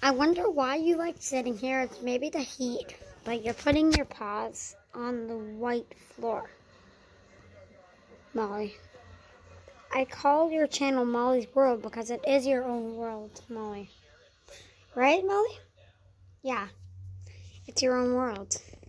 I wonder why you like sitting here. It's maybe the heat, but you're putting your paws on the white floor. Molly. I call your channel Molly's World because it is your own world, Molly. Right, Molly? Yeah, it's your own world.